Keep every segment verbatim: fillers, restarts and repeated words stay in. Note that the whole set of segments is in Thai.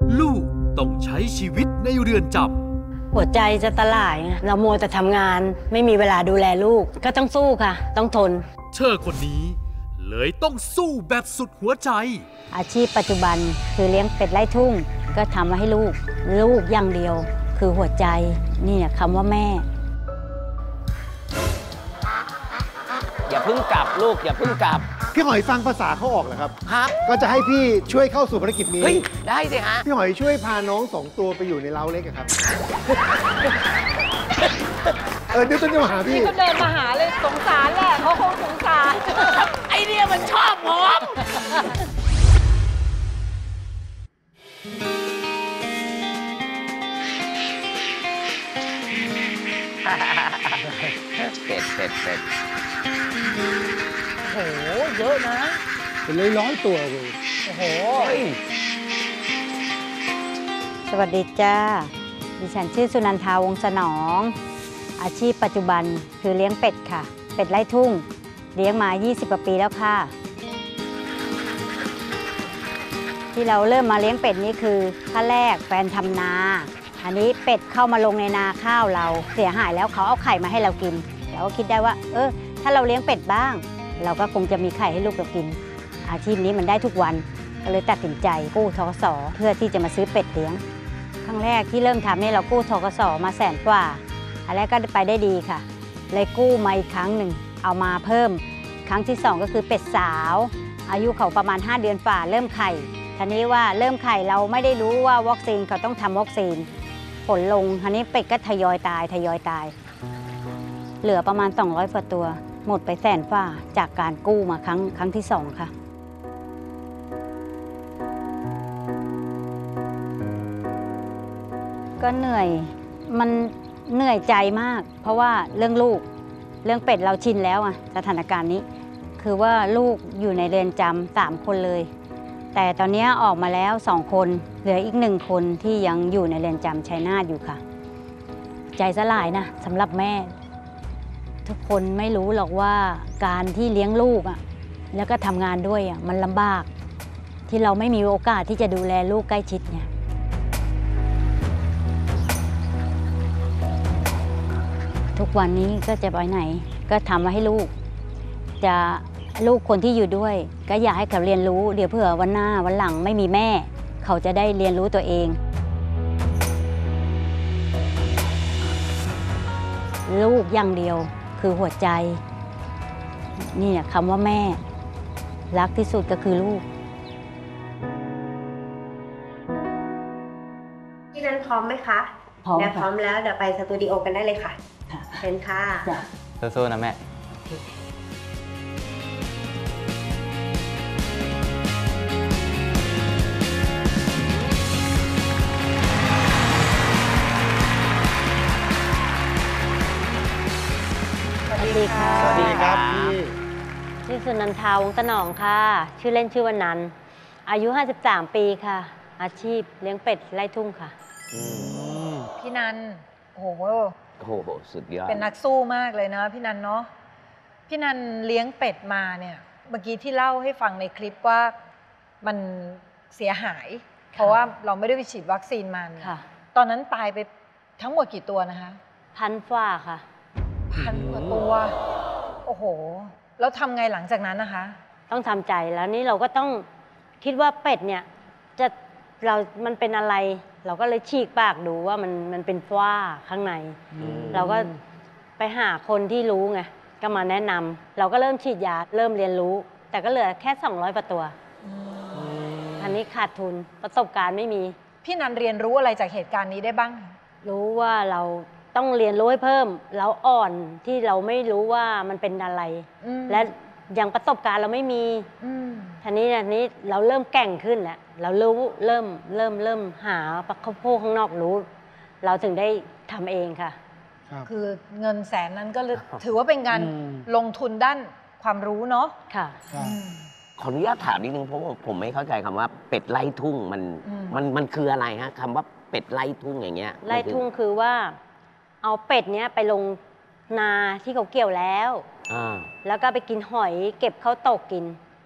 ลูกต้องใช้ชีวิตในเรือนจำหัวใจจะสลายเรามัวแต่ทำงานไม่มีเวลาดูแลลูกก็ต้องสู้ค่ะต้องทนเธอคนนี้เลยต้องสู้แบบสุดหัวใจอาชีพปัจจุบันคือเลี้ยงเป็ดไร่ทุ่งก็ทำมาให้ลูกลูกอย่างเดียวคือหัวใจนี่คำว่าแม่อย่าเพิ่งกลับลูกอย่าเพิ่งกลับพี่หอยฟังภาษาเขาออกเหรอครับครับก็จะให้พี่ช่วยเข้าสู่ภารกิจนี้เฮ้ยได้สิฮะพี่หอยช่วยพาน้องสองตัวไปอยู่ในเล้าเล็กครับเออเดี๋ยวต้นจะมาหาพี่ก็เดินมาหาเลยสงสารแหละเขาคงสงสารไอเดียมันชอบผมเผ็ดเผ็ดเผ็ดโอ้โหเยอะนะเป็นร้อยร้อยตัวเลยโอ้โหสวัสดีจ้าดิฉันชื่อสุนันทาวงศ์สนองอาชีพปัจจุบันคือเลี้ยงเป็ดค่ะเป็ดไร่ทุ่งเลี้ยงมายี่สิบกว่าปีแล้วค่ะที่เราเริ่มมาเลี้ยงเป็ดนี้คือขั้นแรกแฟนทำนาอันนี้เป็ดเข้ามาลงในนาข้าวเราเสียหายแล้วเขาเอาไข่มาให้เรากินเราก็คิดได้ว่าเออถ้าเราเลี้ยงเป็ดบ้างเราก็คงจะมีไข่ให้ลูกเรากินอาชีพนี้มันได้ทุกวันก็เลยตัดสินใจกู้ธกส.เพื่อที่จะมาซื้อเป็ดเลี้ยงครั้งแรกที่เริ่มทำเนี่ยเรากู้ธกส.มาแสนกว่าอันแรกก็ไปได้ดีค่ะเลยกู้มาอีกครั้งหนึ่งเอามาเพิ่มครั้งที่สองก็คือเป็ดสาวอายุเขาประมาณห้าเดือนฝ่าเริ่มไข่ทีนี้ว่าเริ่มไข่เราไม่ได้รู้ว่าวัคซีนเขาต้องทำวัคซีนผลลงทีนี้เป็ดก็ทยอยตายทยอยตายเหลือประมาณสองร้อยกว่าตัวหมดไปแสนฝ่าจากการกู้มาครั้งครั้งที่สองค่ะก็เหนื่อยมันเหนื่อยใจมากเพราะว่าเรื่องลูกเรื่องเป็ดเราชินแล้วอะสถานการณ์นี้คือว่าลูกอยู่ในเรือนจำสามคนเลยแต่ตอนนี้ออกมาแล้วสองคนเหลืออีกหนึ่งคนที่ยังอยู่ในเรือนจำชัยนาทอยู่ค่ะใจสลายนะสำหรับแม่ทุกคนไม่รู้หรอกว่าการที่เลี้ยงลูกอะแล้วก็ทำงานด้วยอะมันลำบากที่เราไม่มีโอกาสที่จะดูแลลูกใกล้ชิดเนี่ยทุกวันนี้ก็จะไปไหนก็ทำมาให้ลูกจะลูกคนที่อยู่ด้วยก็อยากให้เขาเรียนรู้เดี๋ยวเผื่อวันหน้าวันหลังไม่มีแม่เขาจะได้เรียนรู้ตัวเองลูกอย่างเดียวคือหัวใจนี่คำว่าแม่รักที่สุดก็คือลูกพี่นั้นพร้อมไหมคะพร้อมพร้อมแล้วเดี๋ยวไปสตูดิโอกันได้เลยค่ะเชิญค่ะสู้ๆนะแม่สวัสดีค่ะสวัสดีครับพี่ชื่อสุนันทาวงศ์สนองค่ะชื่อเล่นชื่อวันนันอายุห้าสิบสามปีค่ะอาชีพเลี้ยงเป็ดไร่ทุ่งค่ะพี่นันโอ้โหโอ้โหสุดยอดเป็นนักสู้มากเลยนะพี่นันเนาะพี่นันเลี้ยงเป็ดมาเนี่ยเมื่อกี้ที่เล่าให้ฟังในคลิปว่ามันเสียหายเพราะว่าเราไม่ได้ไปฉีดวัคซีนมันตอนนั้นตายไปทั้งหมดกี่ตัวนะคะพันฝ่าค่ะพันกว่าตัวโอ้โหแล้วทำไงหลังจากนั้นนะคะต้องทำใจแล้วนี่เราก็ต้องคิดว่าเป็ดเนี่ยจะเรามันเป็นอะไรเราก็เลยฉีกปากดูว่ามันมันเป็นฝ้าข้างในเราก็ไปหาคนที่รู้ไงก็มาแนะนำเราก็เริ่มฉีดยาเริ่มเรียนรู้แต่ก็เหลือแค่สองร้อยกว่าตัวอันนี้ขาดทุนประสบการณ์ไม่มีพี่นันเรียนรู้อะไรจากเหตุการณ์นี้ได้บ้างรู้ว่าเราต้องเรียนรู้ให้เพิ่มเราอ่อนที่เราไม่รู้ว่ามันเป็นอะไรและอย่างประสบการณ์เราไม่มีทีนี้ทีนี้เราเริ่มแก่งขึ้นแล้วเรารู้เริ่มเริ่มเริ่มหาข้าวโพดข้างนอกรู้เราถึงได้ทำเองค่ะคือเงินแสนนั้นก็ถือว่าเป็นการลงทุนด้านความรู้เนาะค่ะขออนุญาตถามนิดนึงเพราะว่าผมไม่เข้าใจคำว่าเป็ดไล่ทุ่งมันมันมันคืออะไรฮะคำว่าเป็ดไล่ทุ่งอย่างเงี้ยไล่ทุ่งคือว่าเอาเป็ดเนี้ยไปลงนาที่เขาเกี่ยวแล้วแล้วก็ไปกินหอยเก็บข้าวตกกิน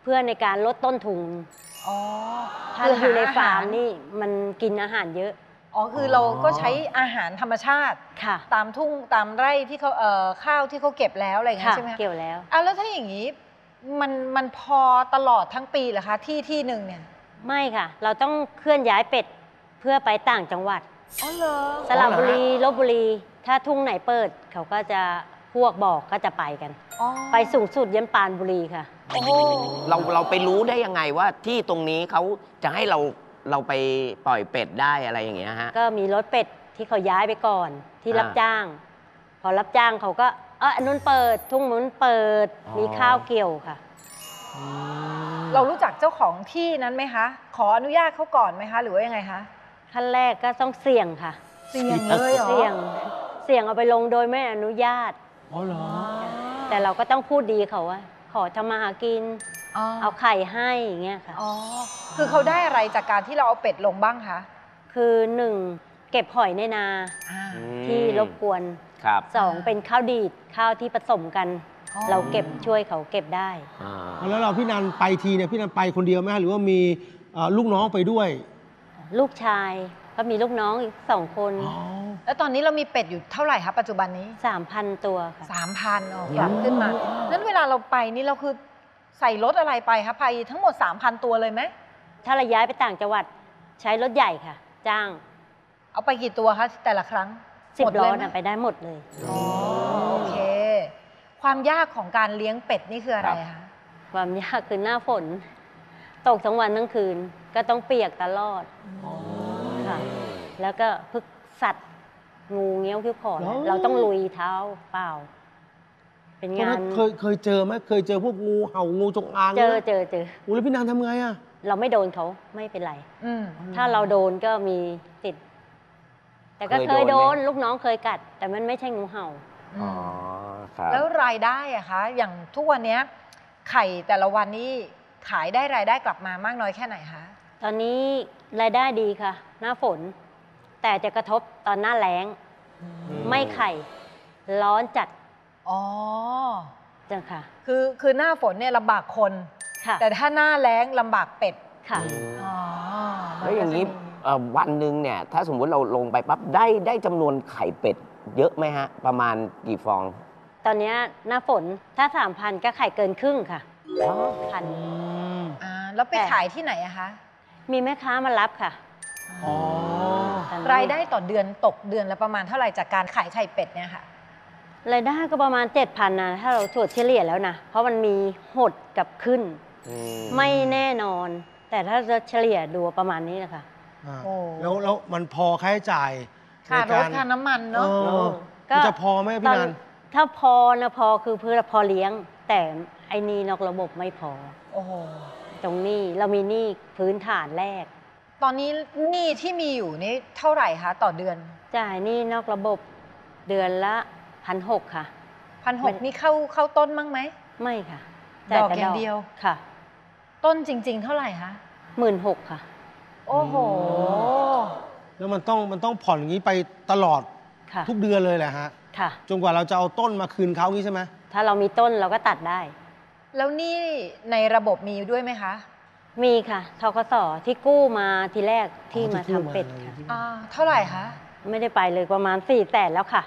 พื่อในการลดต้นทุนอ๋อถ้าอยู่ในฟาร์มนี่มันกินอาหารเยอะอ๋อคือเราก็ใช้อาหารธรรมชาติค่ะตามทุ่งตามไร่ที่เขาเอ่อข้าวที่เขาเก็บแล้วอะไรอย่างเงี้ค่ะยใช่ไหมคะเกี่ยวแล้วอ้าวแล้วถ้าอย่างนี้มันมันพอตลอดทั้งปีเหรอคะที่ที่หนึ่งเนี่ยไม่ค่ะ เราต้องเคลื่อนย้ายเป็ดเพื่อไปต่างจังหวัดอ๋อเหรอสระบุรีลบบุรี ถ้าทุ่งไหนเปิด เขาก็จะพวกบอกก็จะไปกันอ๋อไปสูงสุดยันปรานบุรีค่ะโอ้โหเราเราไปรู้ได้ยังไงว่าที่ตรงนี้เขาจะให้เราเราไปปล่อยเป็ดได้อะไรอย่างเงี้ยฮะก็มีรถเป็ดที่เขาย้ายไปก่อนที่อ่ารัรับจ้าง พอรับจ้างเขาก็เอออันนู้นเปิด ทุ่งนู้นเปิดอ๋อมีข้าวเกี่ยวค่ะเรารู้จักเจ้าของที่นั้นไหมคะ ขออนุญาตเขาก่อนไหมคะ หรือว่ายังไงคะขั้นแรกก็ต้องเสี่ยงค่ะเสี่ยงเลยเหรอเสี่ยงเสี่ยงเอาไปลงโดยไม่อนุญาตอ๋อเหรอแต่เราก็ต้องพูดดีเขาว่า ขอทำมาหากินอ๋อเอาไข่ให้อย่างเงี้ยค่ะอ๋อคือเขาได้อะไรจากการที่เราเอาเป็ดลงบ้างคะคือหนึ่งเก็บหอยในนาอ่าที่รบกวนครับสองเป็นข้าวดีดข้าวที่ผสมกันอ๋อเราเก็บช่วยเขาเก็บได้อ่าแล้วเราพี่นันไปทีเนี่ยพี่นันไปคนเดียวไหมฮะหรือว่ามีเอ่อลูกน้องไปด้วยลูกชายก็มีลูกน้องอีกสองคนอ๋อแล้วตอนนี้เรามีเป็ดอยู่เท่าไหร่คะปัจจุบันนี้สามพันตัวค่ะสามพันอ๋อปรับขึ้นมานั้นเวลาเราไปนี่เราคือใส่รถอะไรไปคะไปทั้งหมด สามพัน ตัวเลยไหมถ้าเราย้ายไปต่างจังหวัดใช้รถใหญ่ค่ะ จ้างเอาไปกี่ตัวคะแต่ละครั้งสิบหมดล้อเลยไหมน่ะไปได้หมดเลยอ๋อโอเค ความยากของการเลี้ยงเป็ดนี่คืออะไรคะความยากคือหน้าฝน ตกทั้งวันทั้งคืน ก็ต้องเปียกตลอดค่ะ แล้วก็พึกสัตว์งูเงี้ยวคิ้วขอดอ๋อเราต้องลุยเท้าเปล่า เป็นตอนงานั้น นเคยเคยเจอไหมเคยเจอพวกงูเห่างูจงอางเจอไหมเจอเจอโอ้แล้วพี่นันทำไงอ่ะเราไม่โดนเขาไม่เป็นไรอืมถ้าเราโดนก็มีติด แต่ก็เคเคยยโดโดนนไหมลูกน้องเคยกัด แต่มันไม่ใช่งูเห่าอ๋อครับแล้วรายได้อะคะ อย่างทุกวันเนี้ยไข่แต่ละวันนี้ขายได้รายได้กลับมามากน้อยแค่ไหนคะตอนนี้รายได้ดีค่ะ หน้าฝน แต่จะกระทบตอนหน้าแล้ง ไม่ไข่ ร้อนจัดอ๋อจังค่ะคือคือหน้าฝนเนี่ยลำบากคนค่ะแต่ถ้าหน้าแล้งลำบากเป็ดค่ะอ๋อแล้วอย่างนี้นี้เอ่อวันหนึ่งเนี่ย ถ้าสมมุติเราลงไปปั๊บได้ได้จำนวนไข่เป็ด เยอะไหมฮะ ประมาณกี่ฟองตอนเนี้ยหน้าฝนถ้าสามพันก็ไข่เกินครึ่งค่ะพันอ่าแล้วไปแต่ขายที่ไหนอะคะมีแม่ค้ามารับค่ะอ๋อตอนนี้รายได้ต่อเดือนตกเดือนละประมาณเท่าไหร่จากการขายไข่เป็ดเนี่ยค่ะรายได้ก็ประมาณเจ็ดพันนะถ้าเราตรวจเฉลี่ยแล้วนะ เพราะมันมีหดกับขึ้น ไม่แน่นอน แต่ถ้าจะเฉลี่ยดูประมาณนี้นะคะอ่าโอ้แล้วแล้วมันพอค่าใช้จ่ายค่ารถค่าน้ำมันเนาะเออก็มันจะพอไหมพี่นันถ้าพอนะพอคือเพื่อพอเลี้ยง แต่ไอ้หนี่นอกระบบไม่พอโอ้โหตรงหนี้เรามีหนี้พื้นฐานแรกตอนนี้หนี้ที่มีอยู่นี่เท่าไหร่คะต่อเดือนจ่ายหนี้นอกระบบเดือนละพันหกค่ะพันหมักนนี่เข้าเข้าต้นมั้งไหมไม่ค่ะดอกแต่อย่างเดียวค่ะต้นจริง ๆ เท่าไหร่คะหมื่นหกค่ะโอ้โหแล้วมันต้องมันต้องผ่อนอย่างนี้ไปตลอดค่ะทุกเดือนเลยแหละฮะค่ะจนกว่าเราจะเอาต้นมาคืนเขางี้ใช่ไหมถ้าเรามีต้นเราก็ตัดได้แล้วหนี่ในระบบมีด้วยไหมคะมีค่ะทกสที่กู้มาทีแรกที่มาทำเป็ดค่ะอ่า เท่าไหร่คะไม่ได้ไปเลยประมาณสี่แสนแล้วค่ะ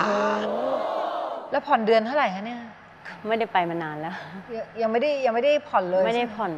แล้วผ่อนเดือนเท่าไหร่คะเนี่ยไม่ได้ไปมานานแล้วยังยังไม่ได้ยังไม่ได้ผ่อนเลยไม่ได้ใช่หผ่อน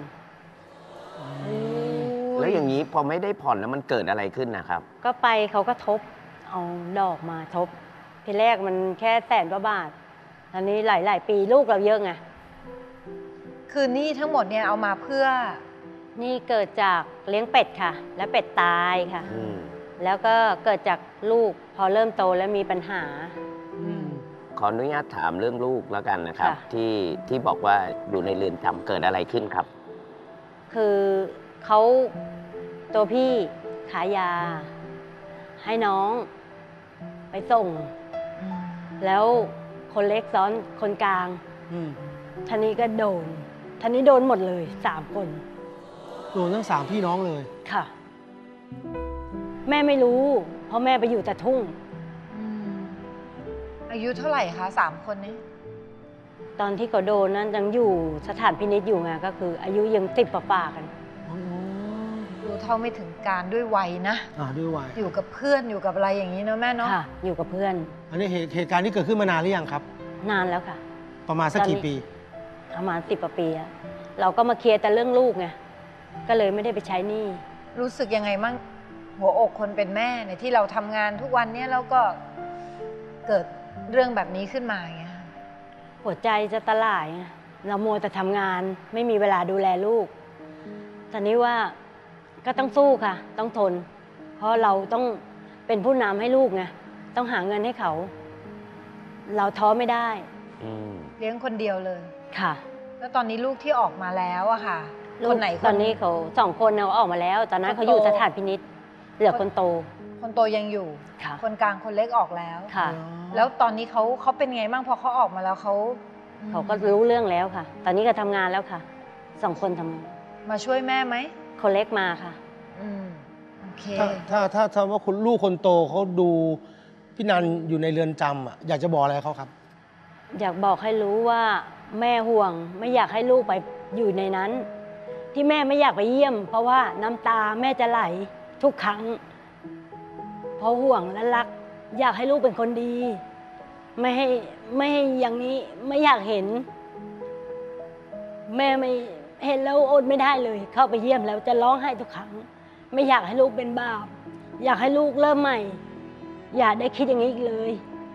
แล้วอย่างนี้พอไม่ได้ผ่อนแล้วมันเกิดอะไรขึ้นนะครับก็ไปเขาก็ทบ เอาดอกมาทบ ทีแรกมันแค่แสนกว่าบาท ตอนนี้หลาย ๆ ปีลูกเราเยอะไงคือหนี้ทั้งหมดเนี่ยเอามาเพื่อนี่เกิดจากเลี้ยงเป็ดค่ะ และเป็ดตายค่ะอืมแล้วก็เกิดจากลูกพอเริ่มโตแล้วมีปัญหาขออนุญาตถามเรื่องลูกแล้วกันนะครับค่ะที่ที่บอกว่าอยู่ในเรือนจำเกิดอะไรขึ้นครับคือเขาตัวพี่ขายยา ให้น้องไปส่ง แล้วคนเล็กซ้อนคนกลางอืมท่านี้ก็โดนท่านี้โดนหมดเลยสามคนโดนทั้งสามพี่น้องเลยค่ะ แม่ไม่รู้ เพราะแม่ไปอยู่แต่ทุ่งอายุเท่าไหร่คะสามคนนี้ตอนที่เขาโดนนั้นยังอยู่สถานพินิจอยู่ไงก็คืออายุยังติดป่าๆกันรู้เท่าไม่ถึงการด้วยวัยนะอ่าด้วยวัยอยู่กับเพื่อนอยู่กับอะไรอย่างนี้เนาะแม่เนาะค่ะ อยู่กับเพื่อนอันนี้เหตุเหตุการณ์ที่เกิดขึ้นมานานหรือยังครับนานแล้วค่ะประมาณสักกี่ปีประมาณสิบกว่าปีอะเราก็มาเคลียร์แต่เรื่องลูกไงก็เลยไม่ได้ไปใช้หนี้รู้สึกยังไงมั่งหัวอกคนเป็นแม่เนี่ยที่เราทำงานทุกวันเนี่ยแล้วก็เกิดเรื่องแบบนี้ขึ้นมาอย่างเงี้ยหัวใจจะตะล่ายไงเรามัวแต่ทำงานไม่มีเวลาดูแลลูกตอนนี้ว่าก็ต้องสู้ค่ะ ต้องทน เพราะเราต้องเป็นผู้นำให้ลูกไงต้องหาเงินให้เขา เราท้อไม่ได้อืมเลี้ยงคนเดียวเลยค่ะแล้วตอนนี้ลูกที่ออกมาแล้วอะค่ะลูคกนไหนตอนนี้เขาสองคนเอาออกมาแล้ว ตอนนั้นเขาอยู่สถานพินิจเหลือคนโตคนโตยังอยู่ค่ะคนกลางคนเล็กออกแล้วค่ะแล้วตอนนี้เขาเขาเป็นไงบ้างพอเขาออกมาแล้วเขาเขาก็รู้เรื่องแล้วค่ะ ตอนนี้ก็ทำงานแล้วค่ะสองคนทำมาช่วยแม่ไหมคนเล็กมาค่ะอืมโอเคถ้าถ้าถ้าถ้าว่าคุณลูกคนโตเขาดูพี่นันอยู่ในเรือนจำอ่ะอยากจะบอกอะไรเขาครับอยากบอกให้รู้ว่าแม่ห่วงไม่อยากให้ลูกไปอยู่ในนั้น ที่แม่ไม่อยากไปเยี่ยม เพราะว่าน้ำตาแม่จะไหลทุกครั้ง เพราะห่วงและรัก อยากให้ลูกเป็นคนดี ไม่ให้ไม่ให้อย่างนี้ไม่อยากเห็น แม่ไม่เห็นแล้วอดไม่ได้เลย เข้าไปเยี่ยมแล้วจะร้องไห้ทุกครั้ง ไม่อยากให้ลูกเป็นบาปอยากให้ลูกเริ่มใหม่ อย่าได้คิดอย่างนี้อีกเลย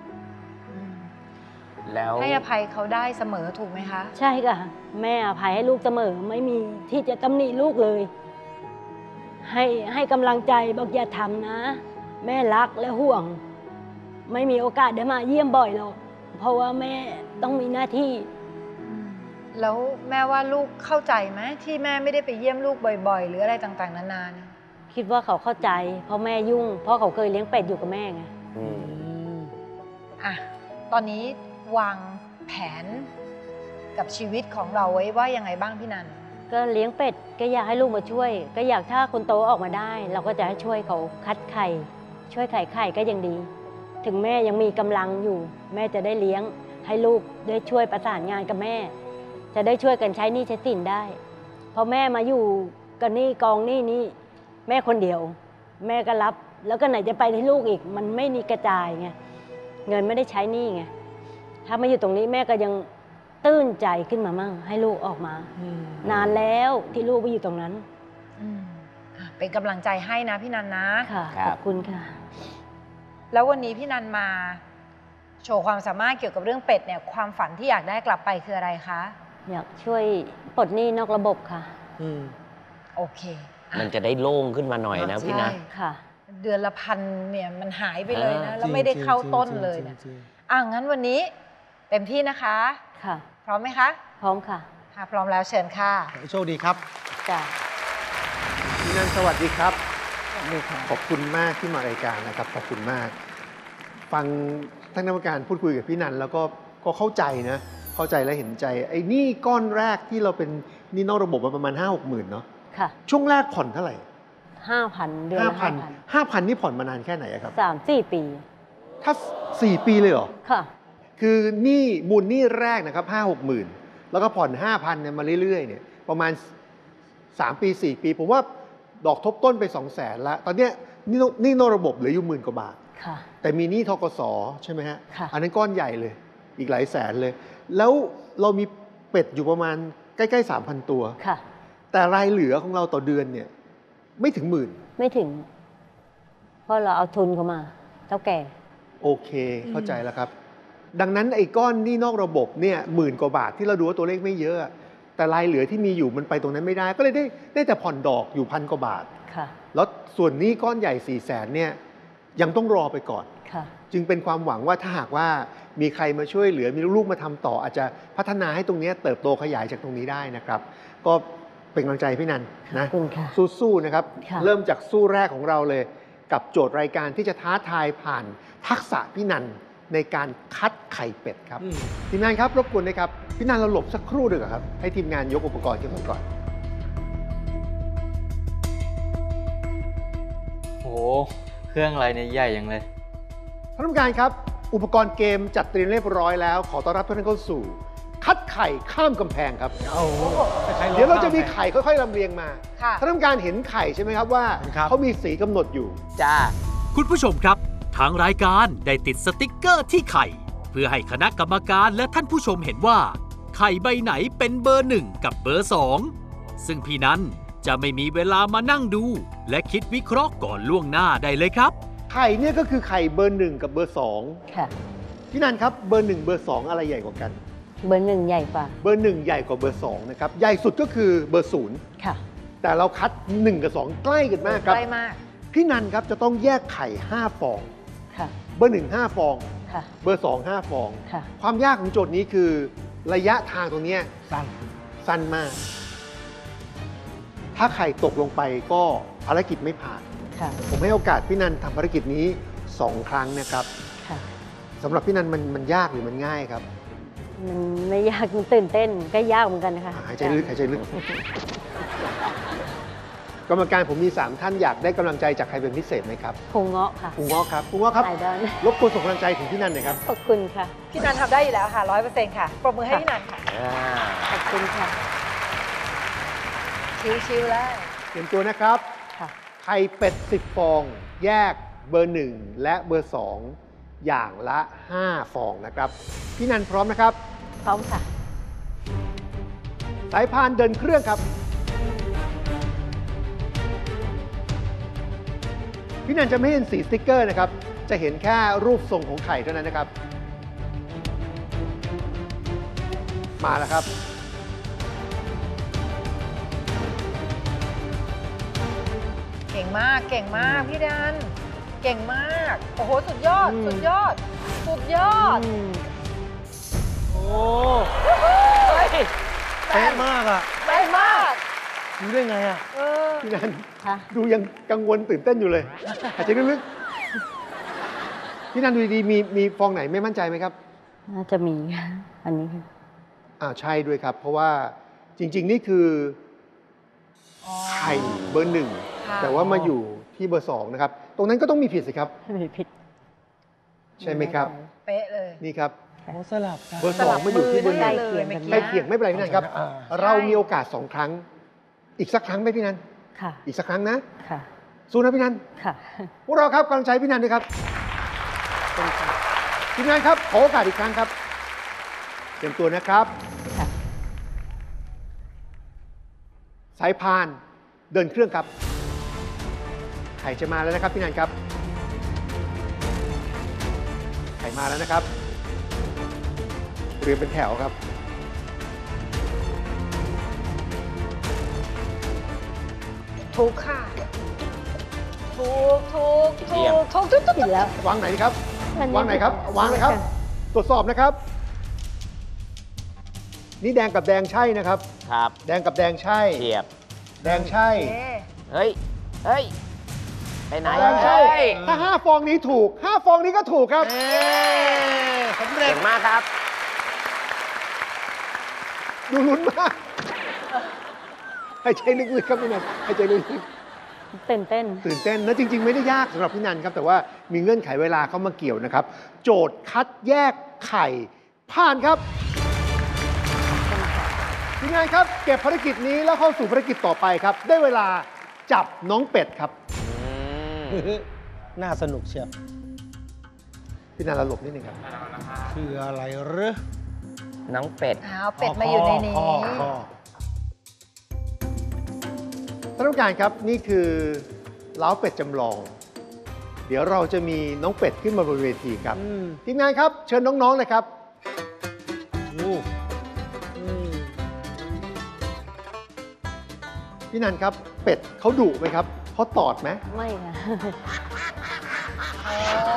แล้วให้อภัยเขาได้เสมอถูกไหมคะใช่ค่ะ แม่อภัยให้ลูกเสมอไม่มีที่จะตำหนิลูกเลย ให้ให้กำลังใจบอกอย่าทำนะ แม่รักและห่วง ไม่มีโอกาสได้มาเยี่ยมบ่อยหรอกเพราะว่าแม่ต้องมีหน้าที่แล้วแม่ว่าลูกเข้าใจไหมที่แม่ไม่ได้ไปเยี่ยมลูกบ่อยๆ หรืออะไรต่างๆ นานาเนี่ยคิดว่าเขาเข้าใจเพราะแม่ยุ่ง เพราะเขาเคยเลี้ยงเป็ดอยู่กับแม่ไงอืมอ่ะตอนนี้วางแผนกับชีวิตของเราไว้ว่ายังไงบ้างพี่นันก็เลี้ยงเป็ดก็อยากให้ลูกมาช่วย ก็อยากถ้าคนโตออกมาได้ เราก็จะให้ช่วยเขาคัดไข่ ช่วยไข่ไข่ก็ยังดี ถึงแม่ยังมีกำลังอยู่ แม่จะได้เลี้ยงให้ลูกได้ช่วยประสานงานกับแม่ จะได้ช่วยกันใช้หนี้ใช้สินได้เพราะแม่มาอยู่กับหนี้กองหนี้นี้แม่คนเดียว แม่ก็รับแล้วก็ไหนจะไปให้ลูกอีก มันไม่มีกระจายไงเงินไม่ได้ใช้หนี้ไงถ้ามาอยู่ตรงนี้แม่ก็ยังตื้นใจขึ้นมามั่งให้ลูกออกมา นานแล้วที่ลูกไปอยู่ตรงนั้นอืมอ่ะเป็นกำลังใจให้นะพี่นันนะค่ะขอบคุณค่ะแล้ววันนี้พี่นันมาโชว์ความสามารถเกี่ยวกับเรื่องเป็ดเนี่ยความฝันที่อยากได้กลับไปคืออะไรคะอยากช่วยปลดหนี้นอกระบบค่ะอืมโอเคอ่ะมันจะได้โล่งขึ้นมาหน่อยนะพี่นะใช่ค่ะเดือนละพันเนี่ยมันหายไปเลยนะอ่าแล้วไม่ได้เข้าต้นเลยจรินะงๆจริงอ่ะงั้นวันนี้เต็มที่นะคะค่ะพร้อมไหมคะพร้อมค่ะค่ะพร้อมแล้วเชิญค่ะๆขอให้โชคดีครับจ้ะพี่นันสวัสดีครับดีค่ะขอบคุณมากที่มารายการนะครับ ขอบคุณมาก ฟังท่านกรรมการพูดคุยกับพี่นันแล้วก็ก็เข้าใจนะ เข้าใจและเห็นใจ ไอ้หนี่ก้อนแรกที่เราเป็นหนี่นอกระบบมาประมาณห้าหกหมื่นเนาะค่ะช่วงแรกผ่อนเท่าไหร่ห้าพันเดือนห้าละพัห้าน พันห้าพันนี่ผ่อนมานานแค่ไหนอะครับสามสี่ปีถ้าสี่ปีเลยเหรอค่ะคือหนี้มูลหนี้แรกนะครับห้าหกหมื่นแล้วก็ผ่อนห้าพันเนี่ยมาเรื่อยๆเนี่ยประมาณสามปีสี่ปี ผมว่าดอกทบต้นไปสองแสนละตอนเนี้ยหนี่หนี่นอกระบบเหลืออยู่หมื่นกว่าบาทค่ะแต่มีหนี้ทกสใช่ไหมฮะค่ะอันนั้นก้อนใหญ่เลย อีกหลายแสนเลย แล้วเรามีเป็ดอยู่ประมาณใกล้ๆสามพันตัวค่ะแต่รายเหลือของเราต่อเดือนเนี่ยไม่ถึงหมื่นไม่ถึง เพราะเราเอาทุนเข้ามา เท่าแก่โอเคเข้าใจแล้วครับ ดังนั้นไอ้ก้อนหนี้นอกระบบเนี่ยหมื่นกว่าบาทที่เราดูว่าตัวเลขไม่เยอะ แต่รายเหลือที่มีอยู่มันไปตรงนั้นไม่ได้ ก็เลยได้ได้แต่ผ่อนดอกอยู่พันกว่าบาทค่ะแล้วส่วนหนี้ก้อนใหญ่สี่แสนเนี่ยยังต้องรอไปก่อนค่ะจึงเป็นความหวังว่าถ้าหากว่ามีใครมาช่วยเหลือมีลูกๆมาทำต่อ อาจจะพัฒนาให้ตรงนี้เติบโตขยายจากตรงนี้ได้นะครับ ก็เป็นกำลังใจพี่นันนะขอบคุณค่ะสู้ๆนะครับค่ะเริ่มจากสู้แรกของเราเลย กับโจทย์รายการที่จะท้าทายผ่านทักษะพี่นันในการคัดไข่เป็ดครับอืมทีมงานครับรบกวนนะครับพี่นันเราหลบสักครู่หนึ่งอะครับให้ทีมงานยกอุปกรณ์ขึ้นมาก่อนโอ้โหเครื่องอะไรเนี่ยใหญ่ยังเลยท่านผู้การครับ อุปกรณ์เกมจัดเตรียมเรียบร้อยแล้ว ขอต้อนรับทุกท่านเข้าสู่คคัดไข่ข้ามกำแพงครับโอ้โหใครๆเดี๋ยวเราจะมีข้ไข่ค่อยๆลำเลียงมาค่ะท่านต้องการเห็นไข่ใช่ไหมครับว่าครับเขามีสีกำหนดอยู่จ้าคุณผู้ชมครับ ทางรายการได้ติดสติกเกอร์ที่ไข่ เพื่อให้คณะกรรมการและท่านผู้ชมเห็นว่า ไข่ใบไหนเป็นเบอร์หนึ่งกับเบอร์สองซึ่งพี่นั้นจะไม่มีเวลามานั่งดู และคิดวิเคราะห์ก่อนล่วงหน้าได้เลยครับไข่เนี่ยก็คือไข่เบอร์หนึ่งกับเบอร์สองค่ะพี่นันครับเบอร์หนึ่งเบอร์สองอะไรใหญ่กว่ากันเบอร์หนึ่งใหญ่กว่าเบอร์หนึ่งใหญ่กว่าเบอร์สองนะครับใหญ่สุดก็คือเบอร์ศูนย์ค่ะแต่เราคัดหนึ่งกับสองใกล้กันมากครับใกล้มากพี่นันครับจะต้องแยกไข่ห้าฟองค่ะเบอร์หนึ่งห้าฟองค่ะเบอร์สองห้าฟองค่ะความยากของโจทย์นี้คือระยะทางตรงเนี้ยสั้นสั้นมาก ถ้าไข่ตกลงไปก็ภารกิจไม่ผ่านค่ะผมให้โอกาสพี่นันทำภารกิจนี้สองครั้งนะครับค่ะสำหรับพี่นันมันมันยากหรือมันง่ายครับมันไม่ยากมันตื่นเต้นก็ยากเหมือนกันนะคะหายใจลึกหายใจลึก กรรมการผมมีสามท่านอยากได้กำลังใจจากใครเป็นพิเศษไหมครับคงเงาะค่ะคุณง้อครับคุณง้อครับไอดอลรบกวนส่งกำลังใจถึงพี่นันหน่อยครับขอบคุณค่ะพี่นันทำได้อยู่แล้วค่ะร้อยเปอร์เซ็นต์ค่ะ ปรบมือให้พี่นันค่ะขอบคุณค่ะชิวๆแล้วเตรียมตัวนะครับค่ะไข่เป็ดสิบฟอง แยกเบอร์หนึ่งและเบอร์สองอย่างละห้าฟองนะครับ พี่นันพร้อมนะครับพร้อมค่ะสายพานเดินเครื่องครับ พี่นันจะไม่เห็นสีสติ๊กเกอร์นะครับ จะเห็นแค่รูปทรงของไข่เท่านั้นนะครับ มาแล้วครับเก่งมาก เก่งมาก พี่ดัน เก่งมาก โอ้โห สุดยอดอืมสุดยอด สุดยอดอืมโอ้เฮ้ยเป๊ะมากอ่ะได้มากรู้ได้ไงอ่ะเออพี่นันค่ะดูยังกังวลตื่นเต้นอยู่เลยหายใจลึกๆพี่นันดูดีๆมีมีฟองไหนไม่มั่นใจไหมครับน่าจะมี อันนี้ค่ะอ่าใช่ด้วยครับ เพราะว่าจริง ๆ นี่คือไข่เบอร์หนึ่งค่ะแต่ว่ามาอยู่ที่เบอร์สองนะครับ ตรงนั้นก็ต้องมีผิดสิครับไม่ผิดใช่ไหมครับเป๊ะเลยนี่ครับโอ้สลับกันเบอร์สองมาอยู่ที่เบอร์หใกล้นึ่งเคียงกันใกล้เคียงไม่เป็นไรพี่นันครับอ่าเรามีโอกาสสองครั้ง อีกสักครั้งไหมพี่นันค่ะอีกสักครั้งนะค่ะสู้นะพี่นันค่ะพวกเราครับกำลังใจพี่นันด้วยครับทีมงานครับขอโอกาสอีกครั้งครับเตรียมตัวนะครับค่ะสายพานเดินเครื่องครับไข่จะมาแล้วนะครับพี่นันครับไข่มาแล้วนะครับเรียงเป็นแถวครับถูกค่ะ ถูกถูกเยี่ถูยมกถูกถูกถูกผิดแล้ววางไหนดีครับมันวางไหนครับ วางเลยครับ ตรวจสอบนะครับ นี่แดงกับแดงใช่นะครับครับแดงกับแดงใช่เฉียบแดงใช่เอ๊ะเฮ้ย เฮ้ย ไปไหนแดงใช่เฮ้ยถ้าห้าฟองนี้ถูกห้าฟองนี้ก็ถูกครับเอ๊ะสำเร็จเก่งมากครับดูลุ้นมากให้ใจลึกๆครับพี่นันให้ใจลึกตื่นเต้นๆตื่นเต้นนะจริง ๆ ไม่ได้ยากสำหรับพี่นันครับ แต่ว่ามีเงื่อนไขเวลาเข้ามาเกี่ยวนะครับ โจทย์คัดแยกไข่ผ่านครับทีมงานครับ เก็บภารกิจนี้แล้วเข้าสู่ภารกิจต่อไปครับ ได้เวลาจับน้องเป็ดครับน่าสนุกเชียวพี่นันเราหลบนิดนึงครับคืออะไรหรือน้องเป็ดอ้าวเป็ดมาอยู่ในนี้ข้อข้อท่านผู้การครับนี่คือเล้าเป็ดจำลอง เดี๋ยวเราจะมีน้องเป็ดขึ้นมาบนเวทีครับอืมทีมงานครับเชิญน้องๆเลยครับโอ้อืมพี่นันครับเป็ดเขาดุไหมครับเขาตอดไหมไม่ค่ะอ๋อ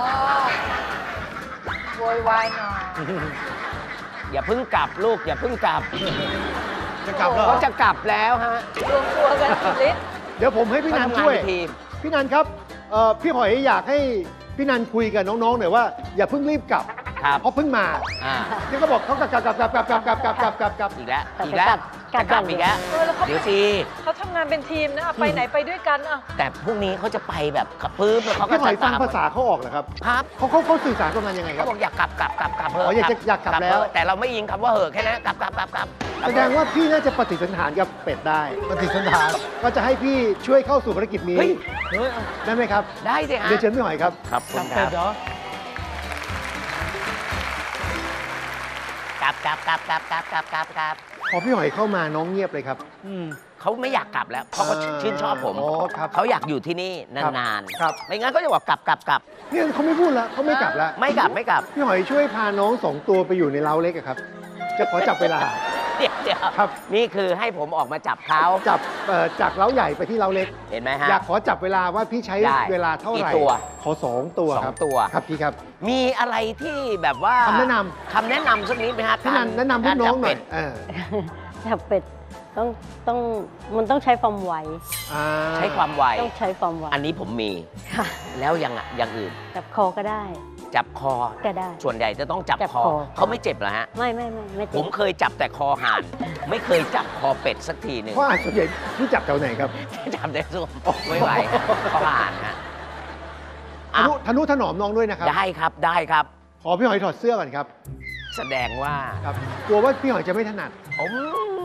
โวยวายหน่อยอย่าเพิ่งกลับลูก อย่าเพิ่งกลับจะกลับแล้วเหรเขาอจะกลับแล้วฮะรวมตัวกันสุดฤทธิ์เดี๋ยวผมให้พี่นันเขาทำงานช่วยเป็นทีมพี่นันครับเอ่อพี่หอยอยากให้พี่นันคุยกับน้องๆหน่อยว่าอย่าเพิ่งรีบกลับครับเพราะเพิ่งมาอ่าที่เขาบอกเขากลับกลับกลับกลับกลับกลับกลับกลับกลับกลับอีกแล้วกลับอีไปกแล้วตัดกลัจะบกลับอีกแล้วเออแล้วเขาเดี๋ยวสิเขาทำงานเป็นทีมนะไปไหนไปด้วยกันอ่ะแต่พวกนี้เขาจะไปแบบขับปื้มแล้วเขาก็พี่หอยจะฟังตามภาษาเขาออกเหรอครับครับเขาเขาเขาสื่อสารกันมายังไงคเขารับบอกอยากกลับกลับกลับกลับเถอ๋ออะอยากจะอยากกลับแล้วเถอะแต่เราไม่ยิงคำว่าเหอะแค่นั้นกลับกลับกลับกลับแสดงว่าพี่น่าจะปฏิสันถานกับเป็ดได้ปฏิสันถานก็จะให้พี่ช่วยเข้าสู่ภารกิจนี้เฮ้ยเฮ้ยเอาได้ไหมครับได้สิฮะเดี๋ยวเชิญพี่หอยครับครับคุณจับคเป็รัดบเหรอกลับกลับกลับกลับกลับกลับกลับกลับพอพี่หอยเข้ามาน้องเงียบเลยครับอืมเขาไม่อยากกลับแล้วเพราะเขาชื่นชอบผมอ๋อครับเขาอยากอยู่ที่นี่นานครับๆไม่งั้นเขาจะบอกกลับกลับกลับเนี่ยเขาไม่พูดแล้วเขาไม่กลับแล้วไม่กลับไม่กลับพี่หอยช่วยพาน้องสองตัวไปอยู่ในเล้าเล็กอะครับ จะขอจับเวลาเดี๋ยวเดี๋ยวครับนี่คือให้ผมออกมาจับเขาจับเอ่อจากเล้าใหญ่ไปที่เล้าเล็กเห็นไหมฮะอยากขอจับเวลาว่าพี่ใช้ได้เวลาเท่าไหร่กี่ตัวขอสองตัวสองครับตัวครับพี่ครับมีอะไรที่แบบว่าคำแนะนคำแนะนำสักนิดไหมฮะพี่นันแนะนำลูกน้องหน่อยการจับเป็ดเออจับเป็ดต้องต้องมันต้องใช้ความไวอ่าใช้ความไวต้องใช้ความไวอันนี้ผมมีค่ะแล้วยังอ่ะอย่างอื่นจับคอก็ได้จับคอก็ได้ส่วนใหญ่จะต้องจับจับคอคอเขาไม่เจ็บเหรอฮะไม่ไม่ไม่ไม่ผติดมเคยจับแต่คอห่าน ไม่เคยจับคอเป็ดสักทีหนึ่งเพราะอ่านส่วนใหญ่พี่จับแถวไหนครับจับได้สู้ไม่ไหวฮะคอห่านฮะทนุทนุถนอมน้องด้วยนะครับได้ครับได้ครับขอพี่หอยถอดเสื้อก่อนครับแสดงว่าครับ กลัวว่าพี่หอยจะไม่ถนัดผม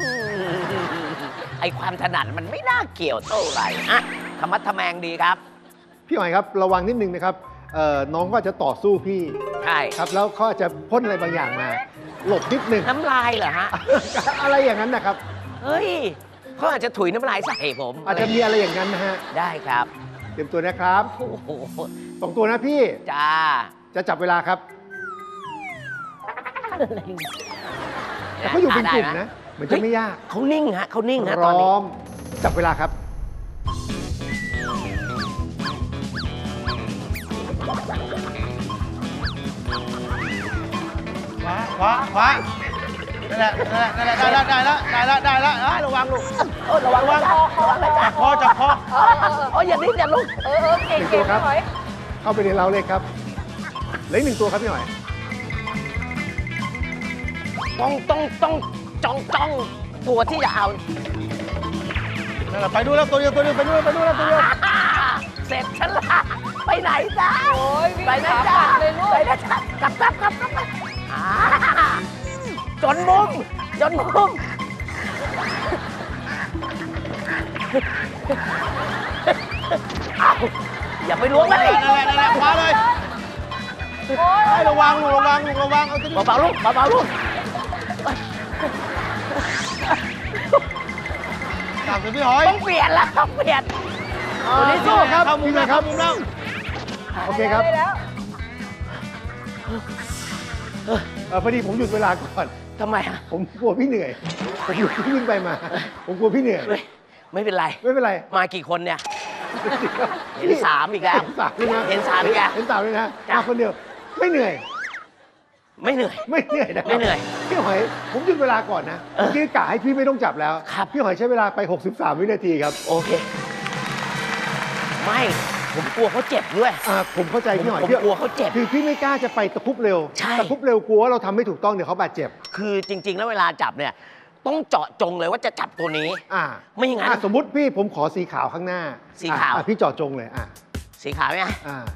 ไอความถนัดมันไม่น่าเกี่ยวเท่าไหร่อะธรรมะทแมงดีครับพี่หอยครับระวังนิดนึงนะครับเอ่อน้องก็จะต่อสู้พี่ใช่ครับ แล้วเขาอาจจะพ่นอะไรบางอย่างมา หลบนิดนึงน้ำลายเหรอฮะอะไรอย่างนั้นนะครับเฮ้ยเขาอาจจะถุยน้ำลายใส่ผมอาจจะมีอะไรอย่างนั้นนะฮะได้ครับเตรียมตัวนะครับโอ้โหสองตัวนะพี่จ้าจะจับเวลาครับแต่เขาอยู่เป็นกลุ่มนะเหมือนจะไม่ยากเขานิ่งฮะเขานิ่งฮะพตอนร้นี้อมจับเวลาครับขวาขวาขวานั่นแหละนั่นแหละนั่นแหละได้แล้วได้แล้วได้แล้วได้แล้วระวังลูกโอ้ระวังระวังระวังนะจ๊ะจับคอจับคอโอ้ยอย่าดิ้นอย่าลุกเออเออเก่งหนึ่งตัเก่วงครับพี่หอยเข้าไปในเล้าเลยครับเหลืออกหนึ่งตัวครับพี่หอยต้องต้องต้องจ้องจ้องตัวที่จะเอานั่นแหละไปดูแล้วตัวเดียวตัวเดียวไปดูแล้วไปดูแล้วตัวเดียวอ่าเสร็จฉันละไปไหนจ๊ะโอ้ยวิ่งไปนะขาจ๊ะปัดเลยลูกไปนะจ๊ะกลับกลับกลับกลับอ่าจนมุมจนมุมเอาอย่าไปล้วงนั่มัน นแหอีละกนั่นแหละนั่นแหละคว้าเลยโอ้ยให้ระวังลูกระวังลูกระวังเอาตัวนี้เบาๆลูกเบาๆลูกจับเลยพี่หอยต้องเปลี่ยนแล้วต้องเปลี่ยนตัวนี้สู้ครับเข้ามุมพี่หแล้อวยคเข้ารับมุมแล้วโอเคครับได้แล้วเอ่อพอดีผมหยุดเวลาก่อนทำไมอ่ะผมกลัวพี่เหนื่อย ผมอยู่ที่วิ่งไปมา ผมกลัวพี่เหนื่อยไม่ไม่เป็นไรไม่เป็นไรมากี่คนเนี่ย เห็นสามอีกแล้วเห็นสามเลยนะเห็นสามอีกแล้วเห็นสามเลยนะจ้ะมาคนเดียว ไม่เหนื่อยไม่เหนื่อยไม่เหนื่อยนะไม่เหนื่อยพี่หอย ผมหยุดเวลาก่อนนะเออเมื่อกี้กะให้พี่ไม่ต้องจับแล้วครับพี่หอยใช้เวลาไป หกสิบสาม วินาทีครับโอเค ไม่ ผมกลัวเขาเจ็บด้วยอ่าผมเข้าใจพี่หอยผมพี่กลัวเขาเจ็บคือพี่ไม่กล้าจะไปตะครุบเร็วใช่ตะครุบเร็วกลัวว่าเราทำไม่ถูกต้องเดี๋ยวเขาบาดเจ็บคือจริง ๆ แล้วเวลาจับเนี่ย ต้องเจาะจงเลยว่าจะจับตัวนี้อ่าไม่อย่างนั้นอ่ะสมมติพี่ผมขอสีขาวข้างหน้าสีขาวอ่ะพี่เจาะจงเลยอ่ะสีขาวไหมอ่า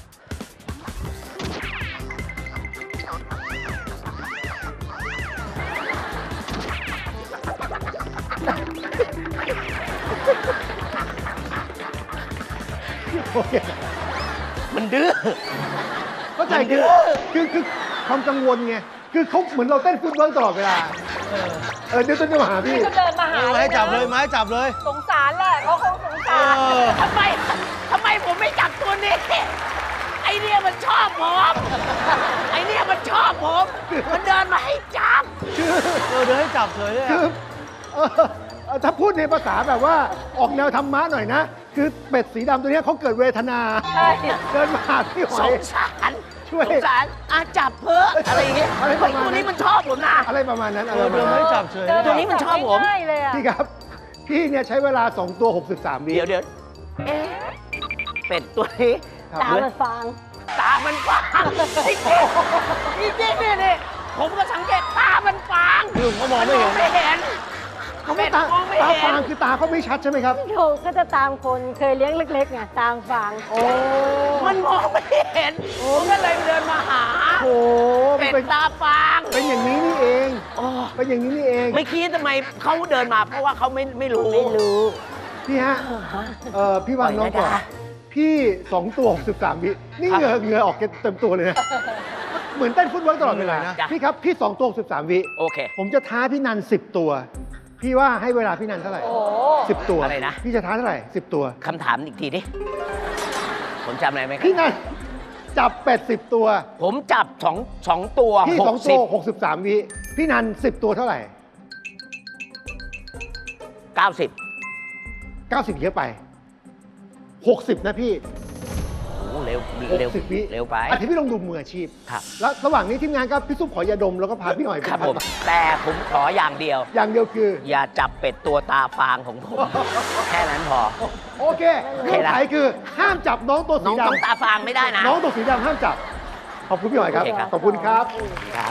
โอเคมันดื้อเข้าใจมันคืดื้ออคือคือความกังวลไง คือเขาเหมือนเราเต้นฟุตเวิร์กตลอดเวลา เออเดี๋ยวจะมาหาพี่นี่ก็เดินมาหาเออให้จับเลยไม้จับเลยสงสารแหละเขาคงสงเอสารอทำไมทำไมผมไม่จับตัวนี้ ไอเนี่ยมันชอบผม ไอเนี่ยมันชอบผม มันเดินมาให้จับเออเดี๋ยวให้จับเลยเนี่ยคือเออเออถ้าพูดในภาษาแบบว่าออกแนวธรรมะหน่อยนะ คือเป็ดสีดำตัวเนี้ยเขาเกิดเวทนาใช่เดินมาหาพี่หสอยงสารช่วยสงสารอาจับเพ้ออะไรอย่างเงี้ยอะไรประมาณนั้นตัวนี้มันชอบผมนะอะไรประมาณนั้นเออะไรอประเดี๋ยวมาณให้นั้นจับเฉยตัวนี้มันชอบผมง่ายๆเลยอะพี่ครับ พี่เนี่ยใช้เวลาสองตัว หกสิบสาม วิเดี๋ยวเดี๋ยวเอ๊ะเป็ดตัวนี้ครับตามันฟางตามันฟางไอ้เจ๊นี่นี่นี่นี่ผมก็สังเกตตามันฟางคือเขามองไม่เห็นไม่เห็นเขาไม่ตาตาฟางคือตาเขาไม่ชัดใช่ไหมครับโถก็จะตามคนเคยเลี้ยงเล็กๆไงตามฟางโอ้มันมองไม่เห็นผมก็เลยเดินมาหาโหเป็ดตาฟางเป็นอย่างนี้นี่เองเป็นอย่างนี้นี่เองไม่คิดทำไมเขาเดินมาเพราะว่าเขาไม่ไม่รู้ไม่รู้พี่ฮะเอ่อพี่วางน้องก่อนพี่สองตัวหกสิบสามวินี่เหงื่อเหงื่อออกเต็มตัวเลยนะเหมือนเต้นฟุตบอลตลอดเวลานะพี่ครับพี่สองตัวหกสิบสามวิโอเคผมจะท้าพี่นันสิบตัว พี่ว่าให้เวลาพี่นันเท่าไหร่สิบตัวอะไรนะพี่จะท้าเท่าไหร่สิบตัวคำถามอีกทีดิผมจำอะไรไหมครับพี่นันจับเป็ดสิบตัวผมจับสองสองตัวพี่หสอก งสิตับวหกสิบสามวิพี่นันสิบตัวเท่าไหร่เก้าสิบเก้าสิบเยอะไปหกสิบนะพี่โอ้เร็วเร็วหกสิบวิเร็วไปอาทิตย์พี่ลองดูมืออาชีพครับแล้วระหว่างนี้ทีมงานก็พี่ซุปขอยาดมแล้วก็พาพี่หน่อยไปครับทานผมแต่ผมขออย่างเดียวอย่างเดียวคืออย่าจับเป็ดตัวตาฟางของผม แค่นั้นพอโอเคโอเคเงื่อนนะไขคือห้ามจับน้องตัวน้สีองดต้องตาฟางไม่ได้นะำน้องตัวสีดำห้ามจับ ขอบคุณพี่หน่อยครับโอเคครับขอบคุณครับครับ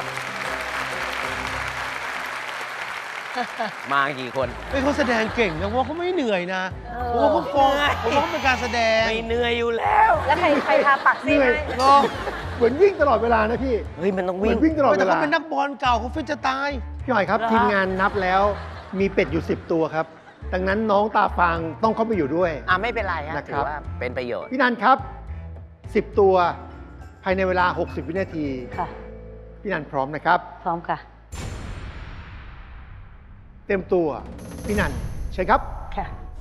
มากี่คนเฮ้ยเขาแสดงเก่งนะว่าเขาไม่เหนื่อยนะผมว่าเขาโกงผมว่าเขาเป็นการแสดงไม่เหนื่อยอยู่แล้วแล้วใครใครทาปักเหซี่นื่อยให้รอเหมือนวิ่งตลอดเวลานะพี่เฮ้ย มันต้องเหมืวิ่อง นวิ่งตลอดแต่เวลาเขาเป็นนักบอลเก่าเขาฟิตจะตายพี่หน่อยครับเหรอทีมงานนับแล้วมีเป็ดอยู่สิบตัวครับ ดังนั้นน้องตาฟางต้องเข้าไปอยู่ด้วยอ่ะไม่เป็นไรฮะนะคถืรับอว่าเป็นประโยชน์พี่นันครับสิบตัวภายในเวลาหกสิบวินาทีค่ะพี่นันพร้อมนะครับพร้อมค่ะเต็มตัวพี่นันเชิญครับค่ะ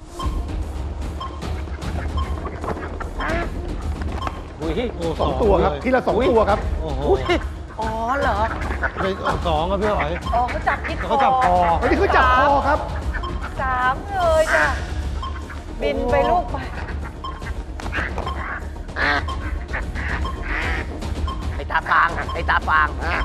อุ้ยโอ้สองตัวครับเลยทีละสองตัวครับโอ้โหอุ้ยอ๋อเหรอเป็นสองอะพี่หอยอ๋อเขาจับที่คแล้วอเขาจับคอวันนี้เขาจับคอครับสามเลยจ้ะ บินไปลูกไปไอ้ตาฟางไอ้ตาฟางอ่ะ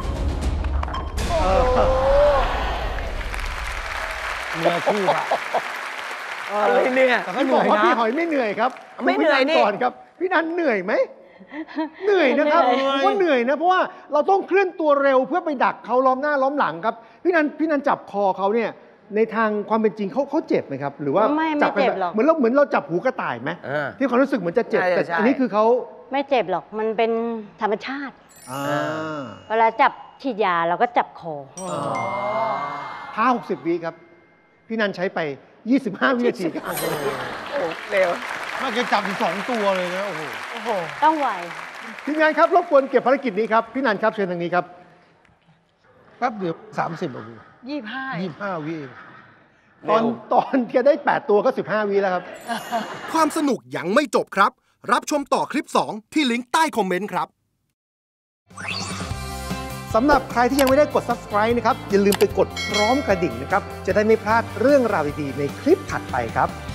มืออาชีพอะอะไรเนี่ยแต่ก็พี่เหบนื่อกอยว่านะพี่หอยไม่เหนื่อยครับไม่เหนื่อยดูพี่นี่ก่อนครับ พี่นันเหนื่อยไหม เหนื่อยนะครับเหนื่อยผมว่าเหนื่อยนะเพราะว่าเราต้องเคลื่อนตัวเร็วเพื่อไปดักเขาล้อมหน้าล้อมหลังครับ พี่นันพี่นันจับคอเขาเนี่ยในทางความเป็นจริงเขาเขาเจ็บไหมครับ หรือว่าไม่ไม่จักัเจ็บแบบหรอกเหมือนเราเหมือนเราจับหูกระต่ายไหมอ่าที่ความรู้สึกเหมือนจะเจ็บใช่แต่ใช่อันนี้คือเขาไม่เจ็บหรอก มันเป็นธรรมชาติอ่าเวลาจับฉีดยาเราก็จับคอท้าหกสิบวิครับ พี่นันใช้ไปยี่สิบห้าวินาทีครับโอ้เร็วไม่เคยจับถึงสองตัวเลยนะ โอ้โหโอ้โหต้องไวทีมงานครับรบกวนเก็บภารกิจนี้ครับพี่นันครับเชิญทางนี้ครับแป๊บเดียวสามสิบอ่ะพี่ยี่ห้ายี่สิบห้าวิเองตอนตอนแกได้แปดตัวก็สิบห้าวิแล้วครับความสนุกยังไม่จบครับ รับชมต่อคลิป สอง ที่ลิงก์ใต้คอมเมนต์ครับสำหรับใครที่ยังไม่ได้กด ซับสไครบ์ นะครับ อย่าลืมไปกดพร้อมกระดิ่งนะครับ จะได้ไม่พลาดเรื่องราวดีๆในคลิปถัดไปครับ